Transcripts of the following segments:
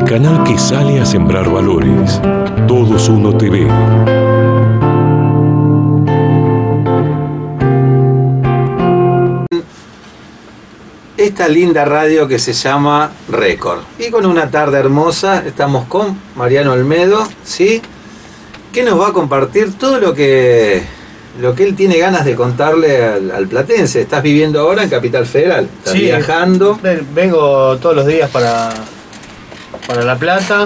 canal que sale a sembrar valores. Todos Uno TV. Esta linda radio que se llama Récord. Y con una tarde hermosa estamos con Mariano Olmedo, ¿sí? Que nos va a compartir todo lo que él tiene ganas de contarle al platense. Estás viviendo ahora en Capital Federal, estás viajando. Vengo todos los días para La Plata.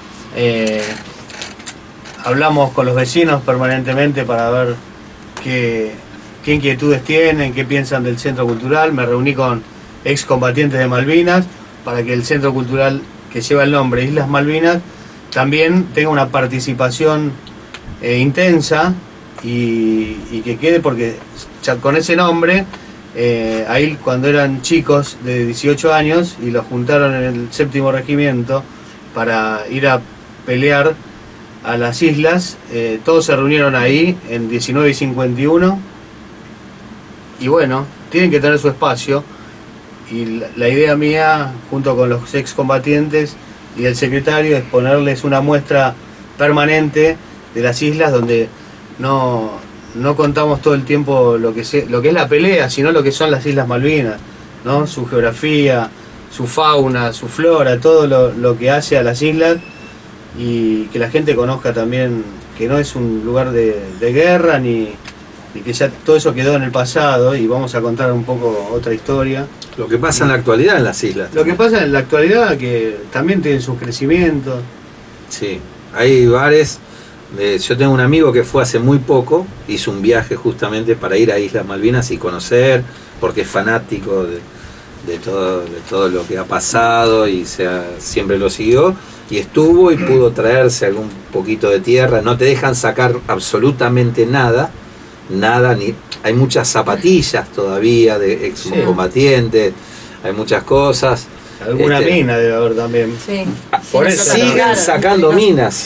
Hablamos con los vecinos permanentemente para ver qué inquietudes tienen, qué piensan del centro cultural. Me reuní con excombatientes de Malvinas para que el centro cultural que lleva el nombre Islas Malvinas también tenga una participación intensa y que quede, porque ya con ese nombre ahí cuando eran chicos de 18 años y los juntaron en el 7º regimiento para ir a pelear a las islas, todos se reunieron ahí en 19 y 51 y bueno, tienen que tener su espacio. Y la idea mía, junto con los excombatientes y el secretario, es ponerles una muestra permanente de las islas donde no contamos todo el tiempo lo que es la pelea, sino lo que son las Islas Malvinas, ¿no? Su geografía, su fauna, su flora, todo lo que hace a las islas, y que la gente conozca también que no es un lugar de guerra y que ya todo eso quedó en el pasado, y vamos a contar un poco otra historia. Lo que pasa en la actualidad en las islas. Lo que pasa en la actualidad, que también tienen sus crecimientos. Sí, hay bares. Yo tengo un amigo que fue hace muy poco, hizo un viaje justamente para ir a Islas Malvinas y conocer, porque es fanático de todo lo que ha pasado y siempre lo siguió, y estuvo y pudo traerse algún poquito de tierra. No te dejan sacar absolutamente nada, ni hay muchas zapatillas todavía de excombatientes, hay muchas cosas. Alguna mina debe haber también. Sí. Por eso siguen sacando minas,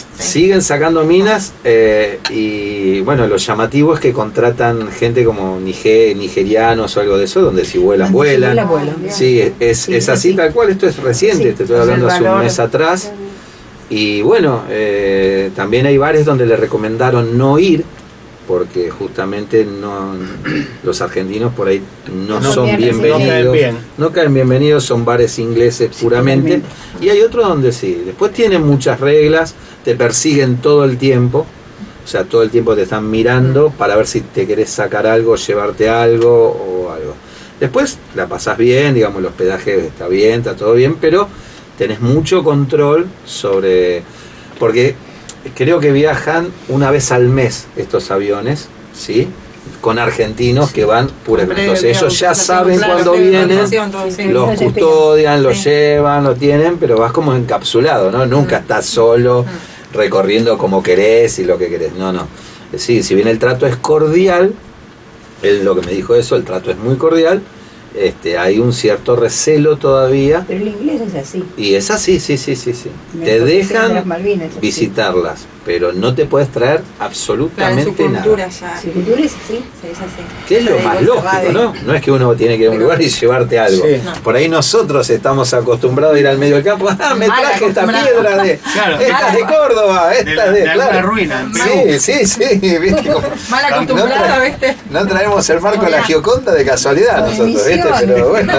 y bueno, lo llamativo es que contratan gente como nigerianos o algo de eso, donde si vuelan. Sí, es así tal cual. Esto es reciente, te estoy hablando hace un mes atrás. Y bueno, también hay bares donde le recomendaron no ir, porque justamente los argentinos por ahí no son bienvenidos, no caen bienvenidos, son bares ingleses puramente, y hay otros donde sí. Después tienen muchas reglas, te persiguen todo el tiempo, o sea, todo el tiempo te están mirando para ver si te querés sacar algo, llevarte algo o algo. Después la pasás bien, digamos, el hospedaje está bien, está todo bien, pero tenés mucho control sobre, porque creo que viajan una vez al mes estos aviones, ¿sí? Con argentinos que van puramente. Entonces ellos ya saben cuándo vienen, los custodian, los llevan, lo tienen, pero vas como encapsulado, ¿no? Nunca estás solo recorriendo como querés y lo que querés. No. Sí, si bien el trato es cordial, él lo que me dijo eso, el trato es muy cordial. Hay un cierto recelo todavía. Pero el inglés es así. Y es así, sí. Te dejan visitarlas, pero no te puedes traer absolutamente nada. Su cultura es así, es así. Que es lo más lógico, ¿no? No es que uno tiene que ir a un lugar y llevarte algo. Sí. Por ahí nosotros estamos acostumbrados a ir al medio del campo. Me traje esta piedra esta es de Córdoba, esta es de alguna ruina. Sí. ¿Viste? Mal acostumbrado, ¿viste? No traemos el marco de la Gioconda de casualidad nosotros, ¿viste? Pero bueno,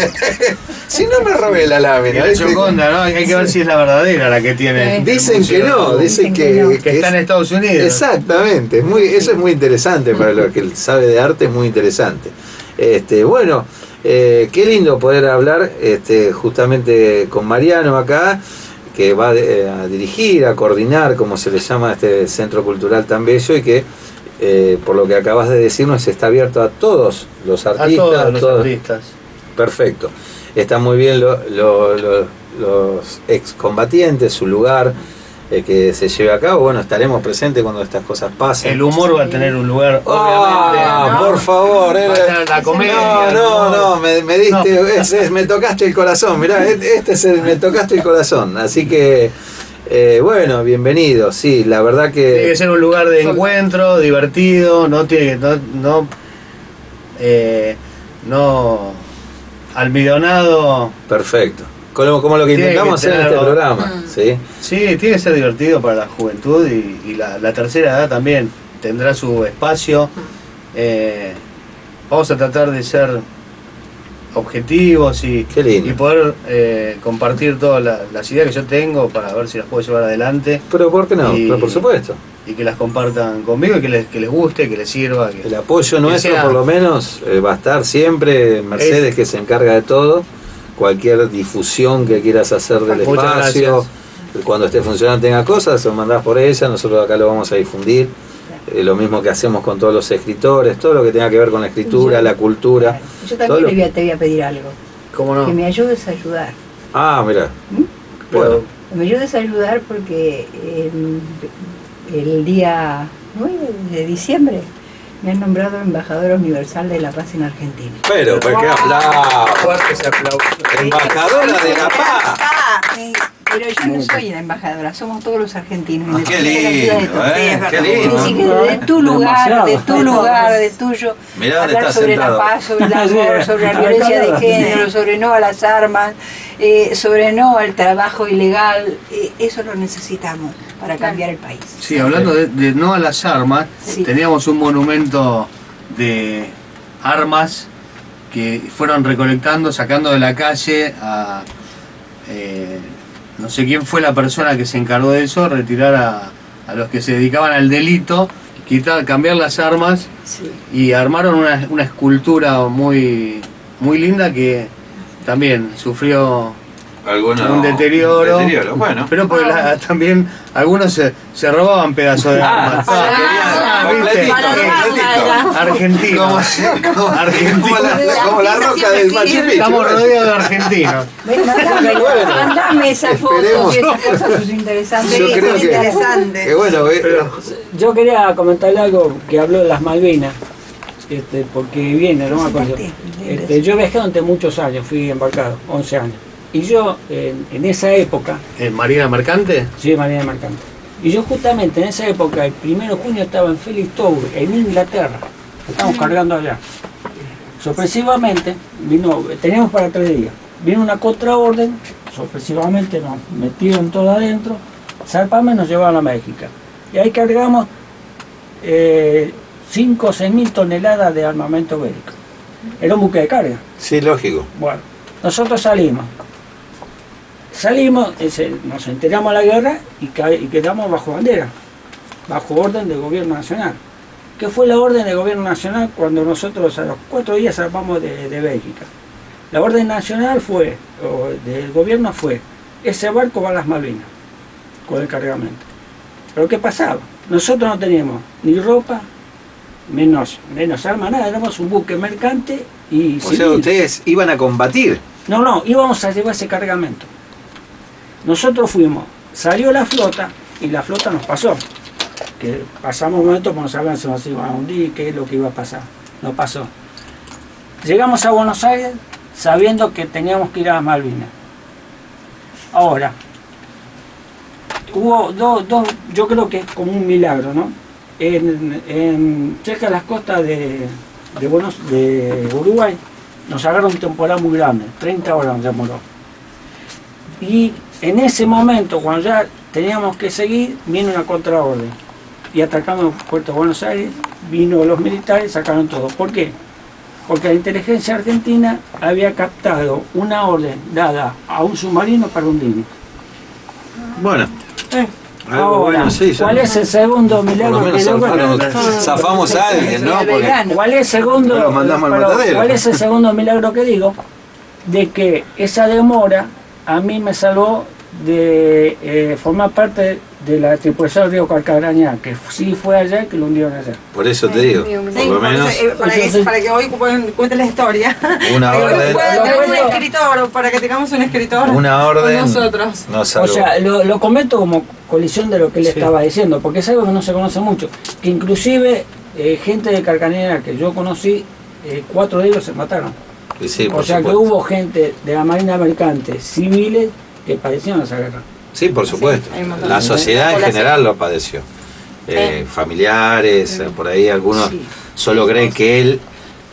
si no me robé la lámina. La Gioconda, ¿no? Hay que ver si es la verdadera la que tiene. Dicen que no, dicen que está en Estados Unidos. Exactamente, eso es muy interesante para lo que sabe de arte, es muy interesante. Bueno, qué lindo poder hablar justamente con Mariano acá, que va a dirigir, a coordinar, como se le llama, este centro cultural tan bello, y que por lo que acabas de decirnos está abierto a todos los artistas. A todos los artistas. Perfecto. Está muy bien los excombatientes, su lugar que se lleve a cabo. Bueno, estaremos presentes cuando estas cosas pasen. El humor va a tener un lugar, obviamente. Por favor. La comedia. No, me diste, me tocaste el corazón. Mirá, me tocaste el corazón. Así que, bueno, bienvenido. Sí, la verdad que tiene que ser un lugar de encuentro, divertido, no almidonado. Perfecto. Como lo que intentamos hacer en este programa. ¿Sí? Sí, tiene que ser divertido para la juventud y la tercera edad también tendrá su espacio. Vamos a tratar de ser objetivos y poder compartir todas las ideas que yo tengo para ver si las puedo llevar adelante. Pero ¿por qué no? Pero por supuesto. Y que las compartan conmigo y que les guste, que les sirva. El apoyo nuestro por lo menos va a estar siempre. Mercedes que se encarga de todo. Cualquier difusión que quieras hacer del espacio, cuando esté funcionando tenga cosas, se lo mandás por ella, nosotros acá lo vamos a difundir. Lo mismo que hacemos con todos los escritores, todo lo que tenga que ver con la escritura, la cultura. Yo también te voy a pedir algo. ¿Cómo no? Que me ayudes a ayudar. Ah, mira. Bueno. Me ayudes a ayudar porque el día 9 de diciembre me han nombrado embajadora universal de la paz en Argentina. Pero, ¿por qué aplauso? Embajadora de la paz. Pero yo no soy la embajadora, somos todos los argentinos. Qué lindo, qué lindo. Así que de tu lugar, de tuyo, hablar sobre la paz, sobre el amor, sobre la violencia de género, sobre no a las armas, sobre no al trabajo ilegal, eso lo necesitamos para cambiar el país. Sí, hablando de no a las armas, teníamos un monumento de armas que fueron recolectando, sacando de la calle a... no sé quién fue la persona que se encargó de eso, retirar a los que se dedicaban al delito, cambiar las armas y armaron una escultura muy linda que también sufrió un deterioro, bueno. Pero también algunos se robaban pedazos de armas. Argentino. Como la roca del Machu Picchu. Estamos rodeados de argentinos. Mandame esa foto, que esa cosa es interesante. Yo creo que bueno, yo quería comentarle algo que habló de las Malvinas. Porque viene, no me acuerdo. Yo viajé durante muchos años, fui embarcado, 11 años. Y yo, en esa época... ¿En Marina Mercante? Sí, Marina Mercante. Y yo justamente en esa época, el 1 de junio, estaba en Felixstowe, en Inglaterra. Estamos cargando allá. Sorpresivamente, teníamos para 3 días. Vino una contraorden, sorpresivamente nos metieron todo adentro, zarpamos y nos llevaron a México. Y ahí cargamos 5 o 6 mil toneladas de armamento bélico. Era un buque de carga. Sí, lógico. Bueno, nosotros salimos, nos enteramos de la guerra y quedamos bajo bandera, bajo orden del gobierno nacional. ¿Qué fue la orden del gobierno nacional cuando nosotros a los 4 días zarpamos de Bélgica? La orden nacional del gobierno fue, ese barco va a las Malvinas, con el cargamento. Pero ¿qué pasaba? Nosotros no teníamos ni ropa, menos armas, nada, éramos un buque mercante y civil. O sea, ustedes iban a combatir. No, íbamos a llevar ese cargamento. Nosotros fuimos, salió la flota y la flota nos pasó. Que pasamos un momento porque no sabían si nos iban a hundir, qué es lo que iba a pasar. No pasó. Llegamos a Buenos Aires sabiendo que teníamos que ir a las Malvinas. Ahora, hubo yo creo que es como un milagro, ¿no? Cerca de las costas de Uruguay nos agarró un temporal muy grande, 30 horas nos demoró. Y en ese momento, cuando ya teníamos que seguir, vino una contraorden y atacamos Puerto de Buenos Aires, vino los militares, sacaron todo. ¿Por qué? Porque la inteligencia argentina había captado una orden dada a un submarino para hundirlo. Bueno. Ahora, ¿cuál es el segundo milagro que zafamos a alguien, ¿no? ¿Cuál es el segundo milagro que digo? De que esa demora a mí me salvó de formar parte de la tripulación del río Carcarañá, que sí fue allá y que lo hundieron allá. Por eso te digo, por lo menos... para que hoy cuente la historia. Una orden... un escritor, para que tengamos un escritor. Una orden... Nosotros. O sea, lo comento como colisión de lo que él estaba diciendo, porque es algo que no se conoce mucho. Que inclusive gente de Carcarañá que yo conocí, 4 de ellos se mataron. Sí, o sea que hubo gente de la Marina Mercante, civiles, que padecieron esa guerra. Sí, por supuesto. La sociedad en general lo padeció. Familiares, por ahí algunos solo creen que él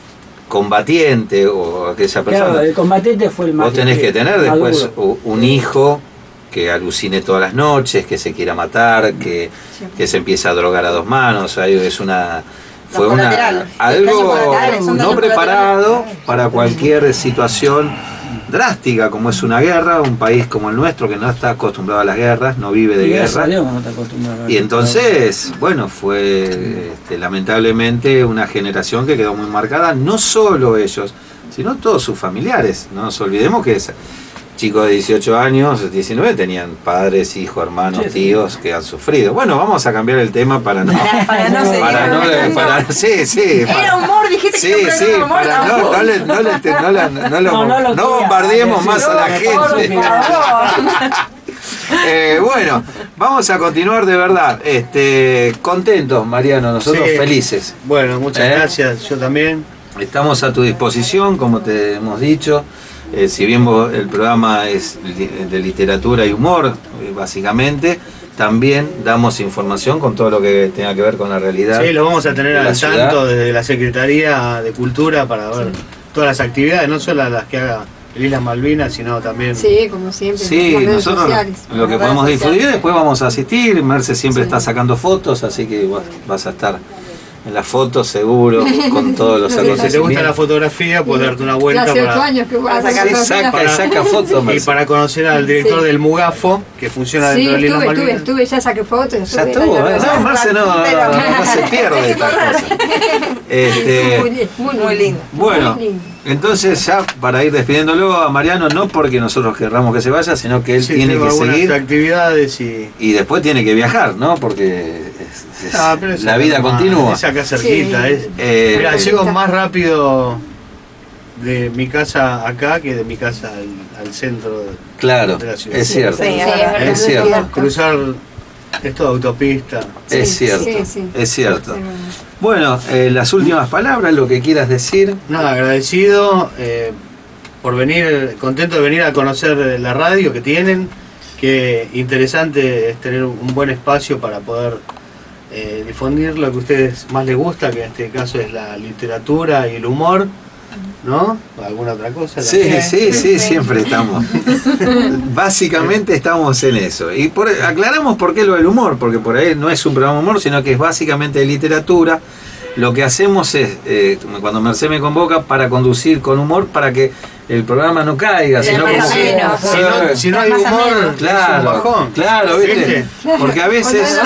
combatiente o aquella persona. Claro, el combatiente fue el más. Vos tenés que tener después un hijo que alucine todas las noches, que se quiera matar, que se empiece a drogar a dos manos. Fue algo no preparado para cualquier situación drástica como es una guerra, un país como el nuestro que no está acostumbrado a las guerras, no vive de guerra. Y entonces, bueno, fue lamentablemente una generación que quedó muy marcada, no solo ellos, sino todos sus familiares. No nos olvidemos que chicos de 18 años, 19, tenían padres, hijos, hermanos, tíos que han sufrido. Bueno, vamos a cambiar el tema para no... Era humor, dijiste que no bombardeemos más a la gente. Bueno, vamos a continuar de verdad. Contentos, Mariano, nosotros felices. Bueno, muchas gracias, yo también. Estamos a tu disposición, como te hemos dicho. Si bien el programa es de literatura y humor, básicamente, también damos información con todo lo que tenga que ver con la realidad. Sí, lo vamos a tener al tanto desde la Secretaría de Cultura para ver todas las actividades, no solo las que haga el Islas Malvinas, sino también... Sí, como siempre. Sí, nosotros lo que podemos difundir, después vamos a asistir. Merce siempre está sacando fotos, así que vas a estar en las fotos seguro, con todos los acontecimientos. Si te gusta la fotografía, puedes darte una vuelta hace 8 años que vas a saca fotos. Y para conocer al director del Mugafo, que funciona dentro del Islas Malvinas. Estuve, ya saqué fotos. Ya estuvo, no, Marce no se pierde esta cosa. Muy lindo. Bueno, entonces ya para ir despidiéndolo a Mariano, no porque nosotros querramos que se vaya, sino que él tiene que seguir actividades y después tiene que viajar, ¿no? Porque la vida continúa. Es acá cerquita. Mira, llego más rápido de mi casa acá que de mi casa al centro de la ciudad. Es cierto. Es cierto. Cruzar es toda autopista. Es cierto, es cierto. Bueno, las últimas palabras, lo que quieras decir. Nada, agradecido por venir, contento de venir a conocer la radio que tienen. Qué interesante es tener un buen espacio para poder difundir lo que a ustedes más les gusta, que en este caso es la literatura y el humor, ¿no? ¿Alguna otra cosa? Sí, siempre estamos. Básicamente estamos en eso. Y aclaramos por qué lo del humor, porque por ahí no es un programa de humor, sino que es básicamente de literatura. Lo que hacemos es, cuando Merced me convoca, para conducir con humor, para que el programa no caiga, sino como que, si no hay humor, claro, es un bajón. Claro, ¿viste? Porque a veces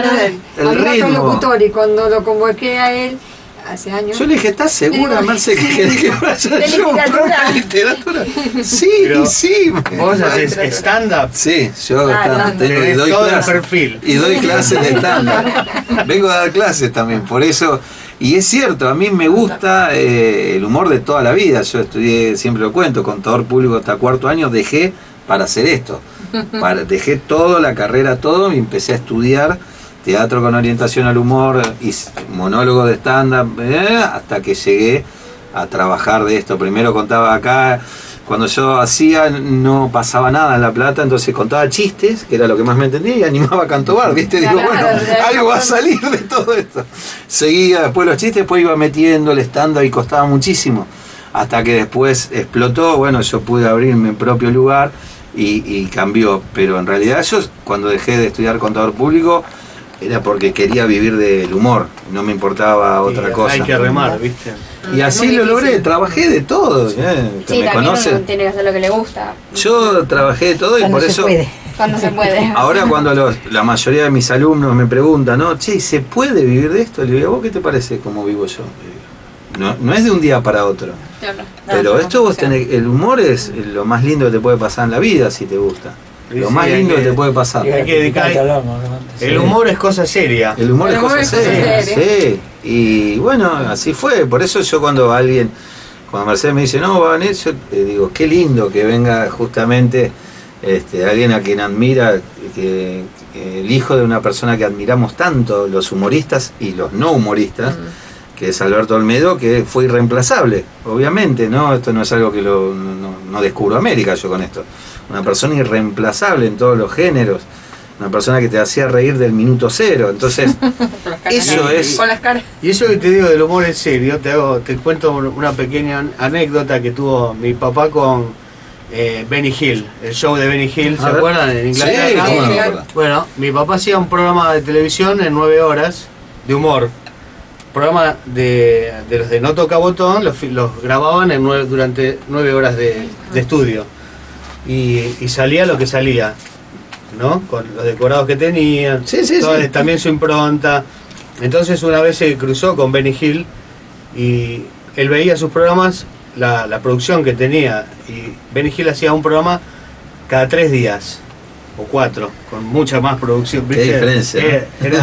el ritmo. Y cuando lo convoqué a él hace años, yo le dije, ¿estás segura, Merce, que vaya yo a literatura? Sí, sí. ¿Vos haces stand-up? Sí, yo doy clases. Y doy clases de stand-up. Vengo a dar clases también, por eso. Y es cierto, a mí me gusta el humor de toda la vida. Yo estudié, siempre lo cuento, contador público hasta 4º año, dejé para hacer esto. Dejé todo, la carrera, todo, y empecé a estudiar teatro con orientación al humor y monólogo de stand-up, hasta que llegué a trabajar de esto. Primero contaba acá, cuando yo hacía no pasaba nada en La Plata, entonces contaba chistes, que era lo que más me entendía, y animaba a Cantobar, ¿viste? Digo, bueno, algo va a salir de todo esto. Seguía después los chistes, después iba metiendo el stand-up y costaba muchísimo, hasta que después explotó. Bueno, yo pude abrir mi propio lugar y cambió, pero en realidad yo cuando dejé de estudiar contador público era porque quería vivir del humor, no me importaba otra cosa. Hay que remar, ¿viste? Y así lo logré, trabajé de todo. Sí, me conocen. Uno tiene que hacer lo que le gusta. Yo trabajé de todo y por eso. Cuando se puede. Ahora cuando la mayoría de mis alumnos me preguntan, ¿no? Che, ¿se puede vivir de esto? Le digo, ¿a vos qué te parece cómo vivo yo? No es de un día para otro. Pero esto vos tenés, el humor es lo más lindo que te puede pasar en la vida si te gusta. Lo más lindo que te puede pasar. El humor es cosa seria. El humor es cosa seria, sí. Y bueno, así fue. Por eso yo cuando Mercedes me dice, no, va a venir, yo digo, qué lindo que venga justamente alguien a quien admira, que el hijo de una persona que admiramos tanto, los humoristas y los no humoristas, que es Alberto Olmedo, que fue irreemplazable, obviamente, ¿no? Esto no es algo que no descubro América yo con esto. Una persona irreemplazable en todos los géneros, una persona que te hacía reír del minuto cero. Entonces, eso es... Con las caras. Y eso que te digo del humor en serio, te cuento una pequeña anécdota que tuvo mi papá con Benny Hill, el show de Benny Hill, ¿se acuerdan? En Inglaterra. Sí, Sí. Bueno, mi papá hacía un programa de televisión en 9 horas de humor. Programa de los de No Toca Botón, los grababan durante 9 horas de estudio. Y salía lo que salía, ¿no? Con los decorados que tenían, también su impronta. Entonces una vez se cruzó con Benny Hill y él veía sus programas, la producción que tenía, y Benny Hill hacía un programa cada 3 días o 4, con mucha más producción. ¿Qué diferencia?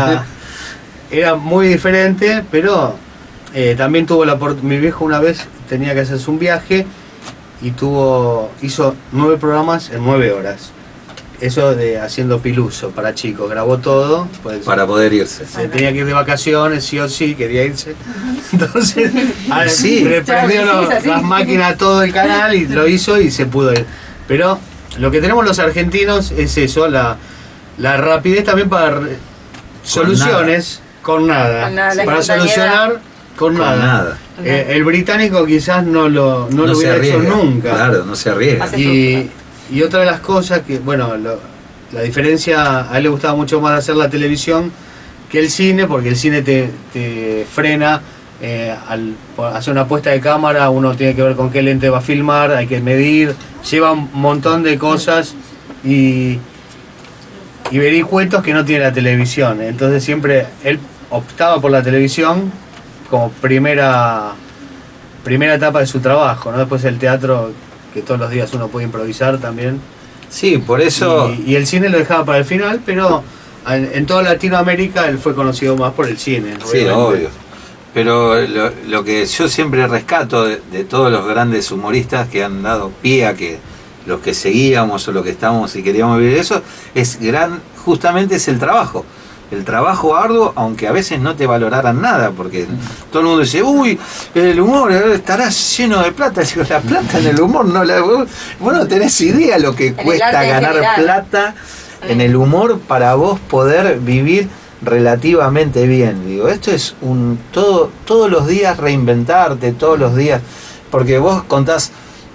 Era muy diferente, pero también tuvo mi viejo una vez tenía que hacerse un viaje y hizo 9 programas en 9 horas. Eso de haciendo piluso para chicos, grabó todo. Pues, para poder irse. Se tenía que ir de vacaciones, sí o sí, quería irse. Entonces, le prendió las máquinas todo el canal y lo hizo y se pudo ir. Pero lo que tenemos los argentinos es eso, la rapidez también para soluciones con nada. Para solucionar con nada. El británico quizás no lo hubiera hecho nunca. Claro, no se arriesga. Y otra de las cosas que, bueno, la diferencia, a él le gustaba mucho más hacer la televisión que el cine, porque el cine te frena al hacer una puesta de cámara, uno tiene que ver con qué lente va a filmar, hay que medir, lleva un montón de cosas y vericuetos que no tiene la televisión. Entonces siempre él optaba por la televisión como primera etapa de su trabajo, ¿no? Después el teatro, que todos los días uno puede improvisar también. Sí, por eso... Y el cine lo dejaba para el final, pero en toda Latinoamérica él fue conocido más por el cine. Sí, obvio. Pero lo que yo siempre rescato de todos los grandes humoristas que han dado pie a que los que seguíamos o los que estábamos y queríamos vivir eso, justamente es el trabajo. El trabajo arduo, aunque a veces no te valoraran nada, porque todo el mundo dice, uy, el humor estará lleno de plata. Digo, la plata en el humor vos no tenés idea lo que cuesta ganar plata en el humor para vos poder vivir relativamente bien. Digo, esto es todos los días reinventarte, todos los días, porque vos contás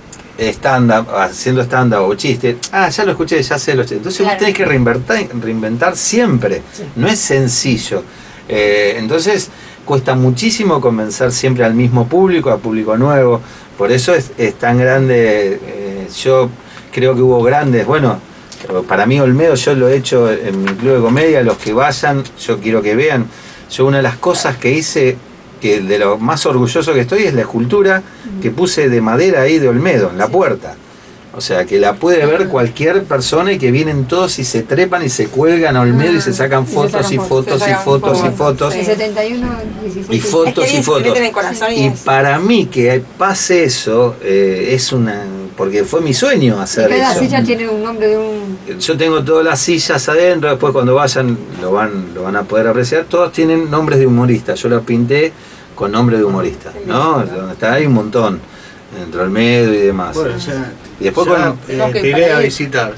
haciendo stand-up o chiste, ya lo escuché, ya sé lo chiste. Entonces vos tenés que reinventar siempre, no es sencillo. Entonces cuesta muchísimo convencer siempre al mismo público, a público nuevo. Por eso es tan grande. Yo creo que hubo grandes, bueno, para mí Olmedo yo lo he hecho en mi club de comedia, los que vayan, yo quiero que vean. Yo una de las cosas que hice, que de lo más orgulloso que estoy, es la escultura que puse de madera ahí de Olmedo, en la puerta. O sea, que la puede ver cualquier persona y que vienen todos y se trepan y se cuelgan a Olmedo y se sacan fotos y fotos y fotos y fotos. El 71, 17. Y fotos y fotos. Y para mí que pase eso es una... Porque fue mi sueño hacer eso. Cada silla tiene un nombre de un... Yo tengo todas las sillas adentro, después cuando vayan lo van a poder apreciar. Todos tienen nombres de humoristas. Yo las pinté con nombre de humorista, ¿no? Donde está ahí un montón, entre Olmedo y demás. Bueno, y después te iré a visitar.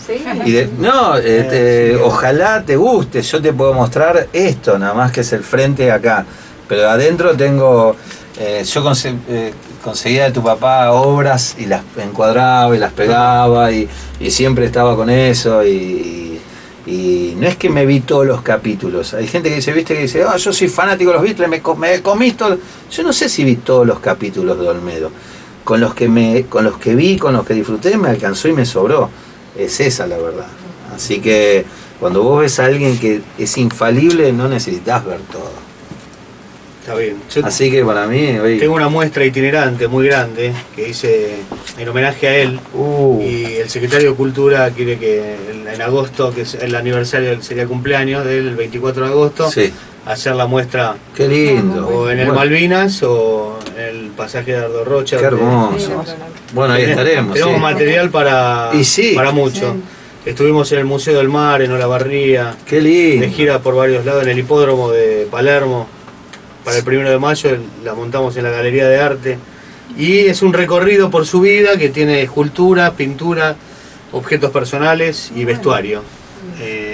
Ojalá te guste. Yo te puedo mostrar esto, nada más que es el frente acá. Pero adentro tengo... yo conseguía de tu papá obras y las encuadraba y las pegaba y siempre estaba con eso y no es que me vi todos los capítulos. Hay gente que dice, yo soy fanático de los Beatles, me comí todo. Yo no sé si vi todos los capítulos de Olmedo. Con los que vi, con los que disfruté, me alcanzó y me sobró. Es esa la verdad. Así que cuando vos ves a alguien que es infalible, no necesitas ver todo. Está bien. Así que para mí... Tengo una muestra itinerante muy grande que hice en homenaje a él. Y el secretario de Cultura quiere que en agosto, que es el aniversario, sería el cumpleaños del 24 de agosto, hacer la muestra. Qué lindo. O en el Malvinas o en el pasaje de Ardo Rocha. Qué hermoso. Bueno, ahí estaremos. Tenemos material para mucho. Estuvimos en el Museo del Mar, en Olavarría. Qué lindo. De gira por varios lados, en el hipódromo de Palermo. Para el 1 de mayo la montamos en la Galería de Arte. Y es un recorrido por su vida que tiene escultura, pintura, objetos personales y vestuario.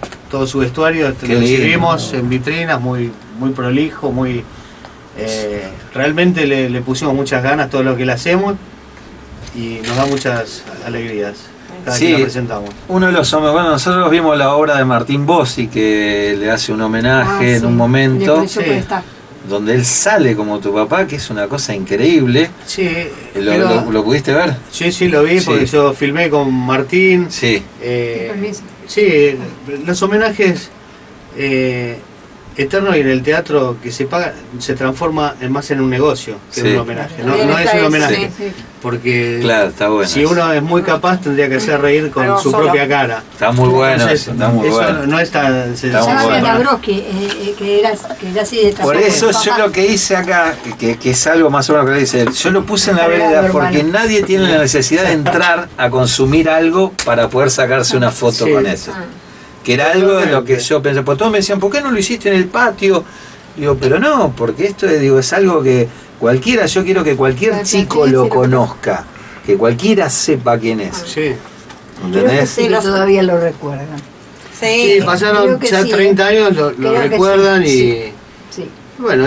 todo su vestuario, lo exhibimos en vitrinas, muy prolijo, muy realmente le pusimos muchas ganas a todo lo que le hacemos y nos da muchas alegrías cada vez que la presentamos. Uno de los hombres, bueno, nosotros vimos la obra de Martín Bossi, que le hace un homenaje en un momento, donde él sale como tu papá, que es una cosa increíble. Sí. ¿Lo pudiste ver? Sí, lo vi, porque yo filmé con Martín. Sí. Sí, los homenajes eternos y en el teatro que se paga se transforma más en un negocio que en un homenaje. No es un homenaje. Porque claro, está bueno, si uno es muy capaz tendría que hacer reír con su propia cara. Está muy bueno. Está muy bueno. No es tan sencillo. Que era así de esta Por eso yo lo que hice acá, que es algo más o menos que le dice, yo lo puse en la vereda porque nadie tiene la necesidad de entrar a consumir algo para poder sacarse una foto con eso. Que era algo de lo que yo pensé, pues todos me decían, ¿por qué no lo hiciste en el patio? Digo, pero no, porque esto es algo que cualquiera, yo quiero que cualquier chico lo conozca, que cualquiera sepa quién es. Sí. ¿Entendés? Sí, todavía lo recuerdan. Sí, pasaron ya 30 años, lo recuerdan y bueno,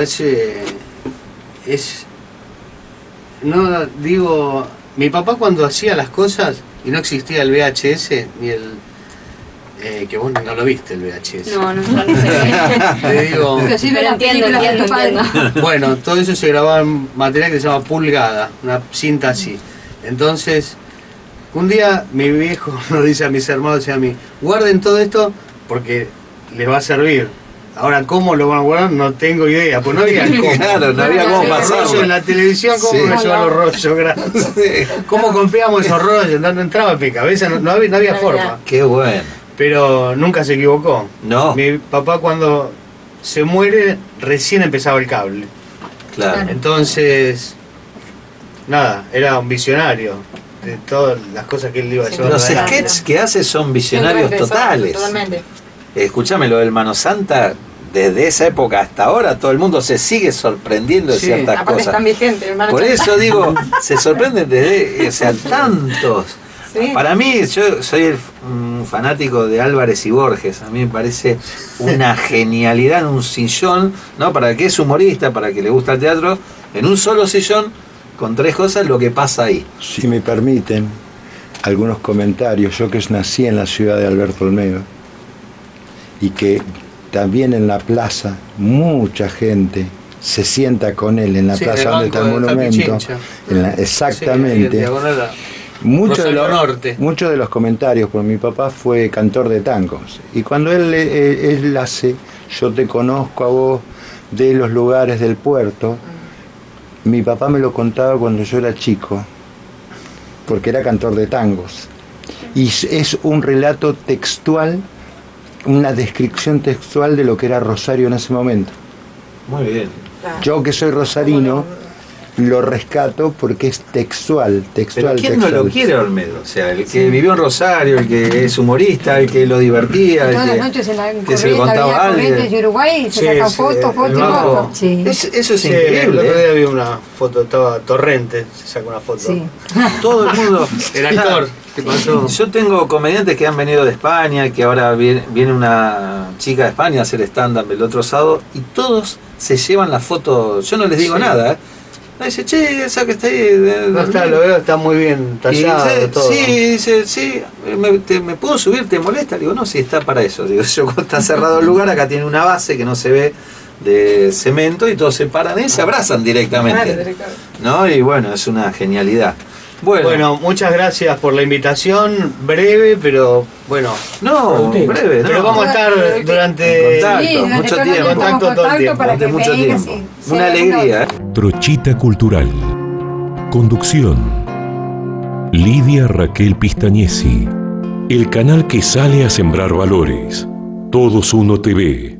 no digo, mi papá cuando hacía las cosas y no existía el VHS ni el que vos no lo viste el VHS. No sé. Te digo, pero entiendo. Bueno, todo eso se grababa en material que se llama pulgada, una cinta así. Entonces, un día mi viejo nos dice a mis hermanos y a mí, guarden todo esto porque les va a servir. Ahora, ¿cómo lo van a guardar? No tengo idea, pues no había cómo. Claro, no había cómo pasarlo. En la televisión, ¿cómo me llevan los rollos grandes? ¿Cómo comprábamos esos rollos? No entraba en mi cabeza, no había forma. Qué bueno. Pero nunca se equivocó. No. Mi papá cuando se muere recién empezaba el cable. Claro. Entonces, nada, era un visionario de todas las cosas que él iba a llevar. Los sketches que hace son visionarios totales. Totalmente. Escúchame, lo del Mano Santa, desde esa época hasta ahora, todo el mundo se sigue sorprendiendo de ciertas aparte cosas. Están vigentes, por eso digo, se sorprenden desde, tantos. Sí. Para mí, yo soy un fanático de Álvarez y Borges. A mí me parece una genialidad en un sillón, ¿no? Para el que es humorista, para el que le gusta el teatro, en un solo sillón, con 3 cosas, lo que pasa ahí. Si me permiten, algunos comentarios. Yo que nací en la ciudad de Alberto Olmedo y que también en la plaza mucha gente se sienta con él en la plaza donde está el monumento. Exactamente. Muchos de los comentarios, porque mi papá fue cantor de tangos y cuando él hace Yo te conozco a vos de los lugares del puerto, mi papá me lo contaba cuando yo era chico porque era cantor de tangos y es un relato textual, una descripción textual de lo que era Rosario en ese momento. Muy bien. Yo que soy rosarino lo rescato porque es textual. Pero ¿quién no lo quiere Olmedo? O sea, el que vivió en Rosario, el que es humorista, el que lo divertía, todas las noches en la que se le contaba a alguien. De Uruguay se sacan fotos. Sí. Eso es increíble. El otro día vi una foto, estaba Torrente, se sacó una foto. Sí. Todo el mundo. El actor. ¿Qué pasó? Yo tengo comediantes que han venido de España, que ahora viene una chica de España a hacer stand-up el otro sábado, y todos se llevan la foto. Yo no les digo nada, ¿eh? Me dice, che, esa que está ahí. No está, lo veo, está muy bien tallado. Dice, todo. Sí, dice, sí, ¿me puedo subir? ¿Te molesta? Digo, no, sí, está para eso. Digo, está cerrado el lugar, acá tiene una base que no se ve de cemento y todos se paran y se abrazan directamente. ¿No? Y bueno, es una genialidad. Bueno, muchas gracias por la invitación, breve, pero bueno. No, breve, no. Pero vamos a estar durante mucho tiempo. Todo el tiempo. Durante mucho tiempo. Una alegría. Trochita Cultural. Conducción: Lidia Raquel Pistañesi. El canal que sale a sembrar valores. Todos Uno TV.